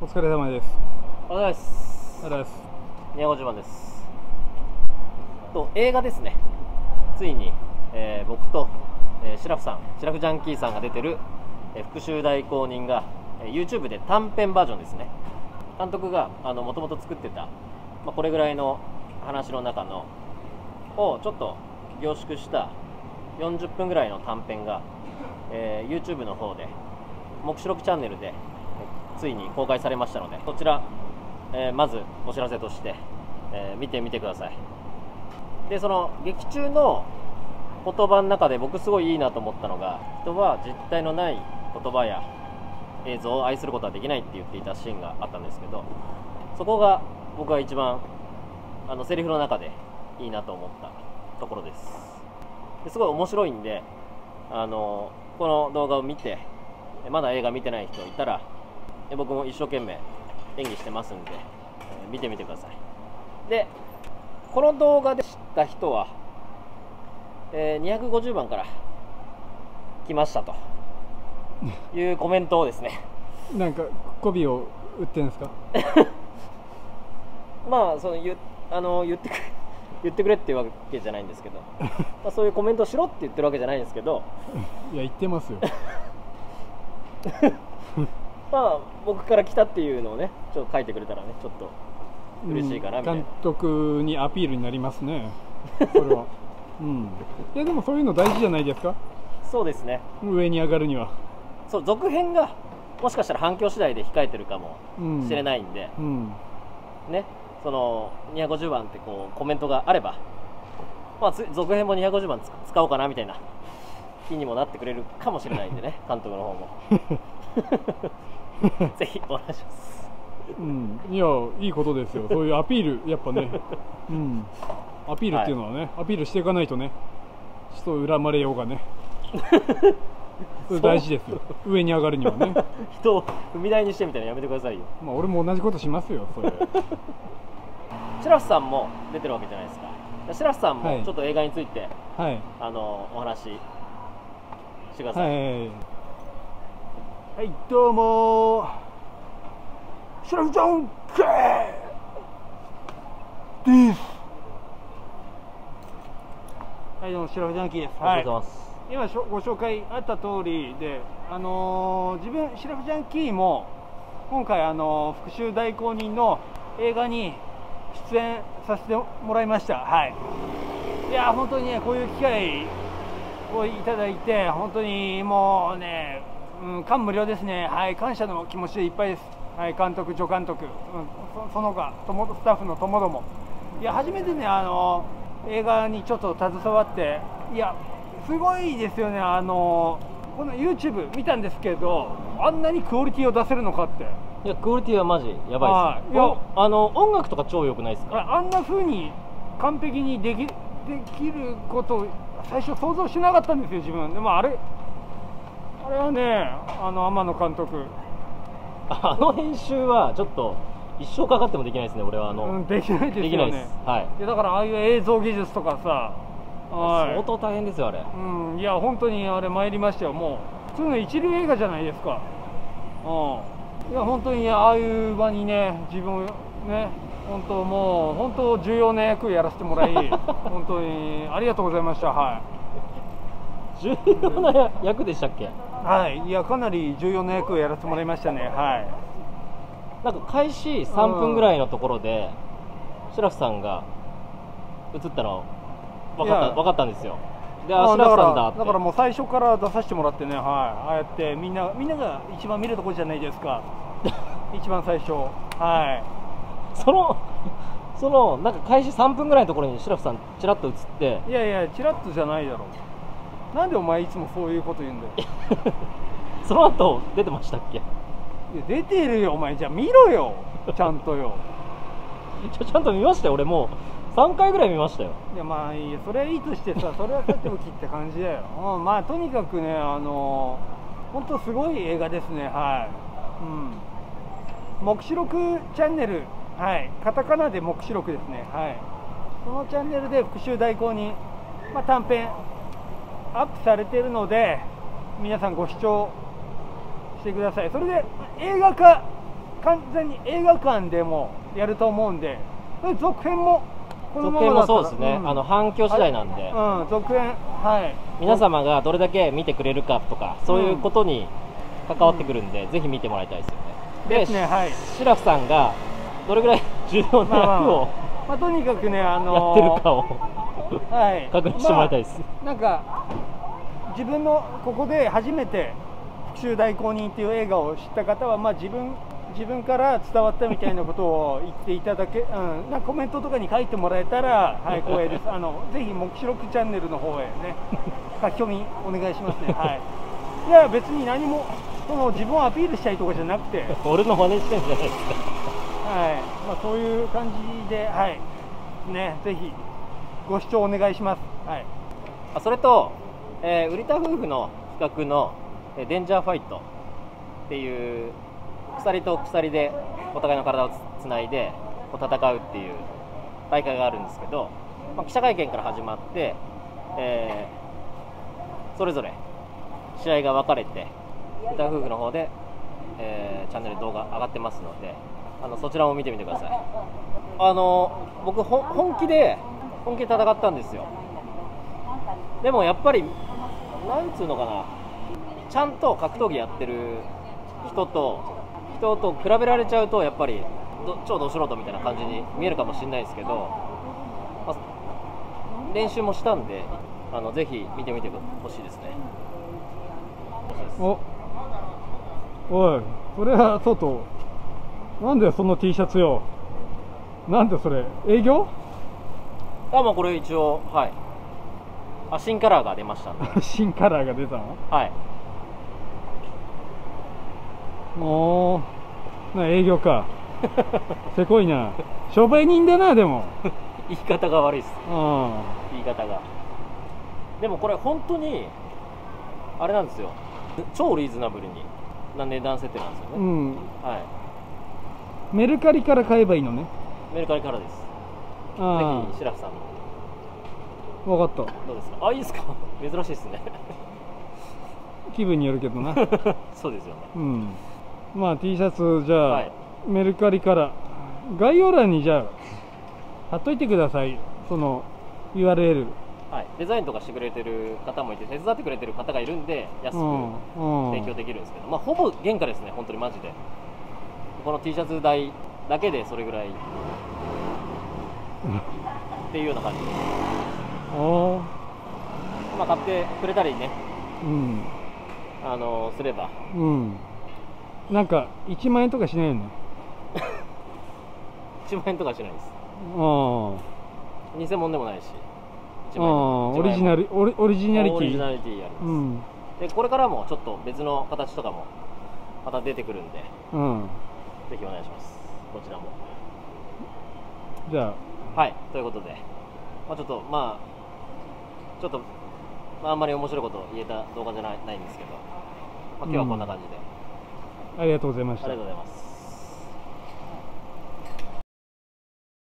お疲れ様です。 おはようございます。 ありがとうございます。 250番です。映画ですね。ついに、僕と、シラフジャンキーさんが出てる、復讐代行人が、YouTube で短編バージョンですね。監督がもともと作ってた、これぐらいの話の中のをちょっと凝縮した40分ぐらいの短編が、YouTube の方で黙示録チャンネルでついに公開されましたので、こちら、まずお知らせとして、見てみてください。で、その劇中の言葉の中で僕すごいいいなと思ったのが、人は実体のない言葉や映像を愛することはできないって言っていたシーンがあったんですけど、そこが僕は一番セリフの中でいいなと思ったところです。ですごい面白いんで、この動画を見てまだ映画見てない人いたら、僕も一生懸命演技してますんで、見てみてください。で、この動画で知った人は、250番から来ましたというコメントをですねなんか媚びを売ってんですか？ その言ってくれっていうわけじゃないんですけどそういうコメントをしろって言ってるわけじゃないんですけどいや、言ってますよ。 僕から来たっていうのをね、ちょっと書いてくれたらね、ちょっと嬉しいかなみたいな、 監督にアピールになりますね、それは。いや、でもそういうの大事じゃないですか？ そうですね。 上に上がるには。 そう、続編がもしかしたら反響次第で控えてるかもしれないんで、ね、その250番ってこうコメントがあれば、続編も250番使おうかなみたいな気にもなってくれるかもしれないんでね、監督の方もぜひお願いします。 いや、いいことですよ。そういうアピール、やっぱね、アピールっていうのはね、アピールしていかないとね、人を恨まれようがねそれ大事ですよ、上に上がるにはね。 人を踏み台にしてみたいなのやめてくださいよ。 俺も同じことしますよ、それ。 シラフさんも出てるわけじゃないですか。シラフさんもちょっと映画について、お話ししてください。 はい、どうもシラフジャンキーです。はい、どうもシラフジャンキーです。 ありがとうございます。 今ご紹介あった通りで、自分シラフジャンキーも今回復讐代行人の映画に出演させてもらいました。いや、本当にね、こういう機会をいただいて、本当にもうね、感無量ですね。感謝の気持ちでいっぱいです。監督、助監督、その他スタッフのともども、いや、初めてね、映画にちょっと携わって、いや、すごいですよね。この YouTube 見たんですけど、あんなにクオリティを出せるのかって。 いや、クオリティはマジやばいです。音楽とか超良くないですか？ あんな風に完璧にできることを最初想像しなかったんですよ、自分でも。あれはね、天野監督、 編集はちょっと一生かかってもできないですね、俺は。 できないですよね。 できないです。 いや、だからああいう映像技術とかさ、 相当大変ですよ、あれ。 いや、本当にあれ参りましたよ。もう普通の一流映画じゃないですか。いや、本当にああいう場にね、自分ね、本当重要な役やらせてもらい本当にありがとうございました。 重要な役でしたっけ？ いや、かなり重要な役をやらせてもらいましたね。 なんか開始3分ぐらいのところで、シラフさんが映ったの分かったんですよ。で、シラフさんだって。 だからもう最初から出させてもらってね、ああやってみんなが一番見るところじゃないですか。一番最初。 そのなんか開始3分ぐらいのところにシラフさんちらっと映って。 いやいや、ちらっとじゃないだろう。なんでお前いつもそういうこと言うんだよ。 その後出てましたっけ？ いや、出てるよ、お前。じゃあ見ろよ、ちゃんとよ。 ちゃんと見ましたよ、俺もう3回ぐらい見ましたよ。 いや、いいや、それはいいとしてさ、それはさておきって感じだよ。とにかくね、本当すごい映画ですね。黙示録チャンネル、カタカナで黙示録ですね。そのチャンネルで復讐代行人、短編アップされているので、皆さんご視聴してください。それで映画化完全に映画館でもやると思うんで、続編もこのま続編もまだったら、 そうですね、反響次第なんで、 続編、はい、 皆様がどれだけ見てくれるかとか、そういうことに関わってくるんで、ぜひ見てもらいたいですよね。 ですね、はい、 シラフさんがどれぐらい重要な役をとにかくね、 やってるかをはい、 確認してもらいたいです。 なんか自分のここで初めて「復讐代行人」っていう映画を知った方は、自分から伝わったみたいなことを言っていただけ、なんかコメントとかに書いてもらえたら、はい、光栄です。ぜひ黙示録チャンネルの方へね、書き込みお願いしますね。はい。いや別に何も自分をアピールしたいとかじゃなくて、 俺の真似してんじゃないですか。 はい、そういう感じで、はいね、ぜひご視聴お願いします。はい。 それと、瓜田夫婦の企画のデンジャーファイトっていう鎖と鎖でお互いの体をつないで戦うっていう大会があるんですけど、記者会見から始まって、それぞれ試合が分かれて瓜田夫婦の方で、チャンネル動画上がってますので、そちらも見てみてください。僕本気で戦ったんですよ。でもやっぱりなんつうのかな、ちゃんと格闘技やってる人と比べられちゃうと、やっぱり超ど素人みたいな感じに見えるかもしれないですけど、練習もしたんで、ぜひ見てみてほしいですね。 おい、それは外、なんでその T シャツよ。なんでそれ営業？ これ一応、はい、新カラーが出ましたんで。 新カラーが出たの？ はい。 おー、営業か。せこいな。商売人だな。でも言い方が悪いです。 言い方が。でもこれ本当にあれなんですよ、超リーズナブルな値段設定なんですよね。はい。 メルカリから買えばいいのね。 メルカリからです。ぜひシラフさん分かった。 どうですか？いいですか？珍しいですね。 気分によるけどな。 そうですよね。 T シャツじゃあ、メルカリから概要欄にじゃあ貼っといてください、その URL。 はい、デザインとかしてくれてる方もいて、手伝ってくれてる方がいるんで安く提供できるんですけど、ほぼ原価ですね、本当にマジで。この T シャツ代だけでそれぐらいっていうような感じです。買ってくれたりね、すれば、 なんか1万円とかしないよね。 1万円とかしないです。偽物でもないし、 オリジナリティあります。でこれからもちょっと別の形とかもまた出てくるんで、ぜひお願いします、こちらも。 じゃあ、はい、ということで、ちょっとあんまり面白いこと言えた動画じゃないんですけど、今日はこんな感じで、 ありがとうございました。 ありがとうございます。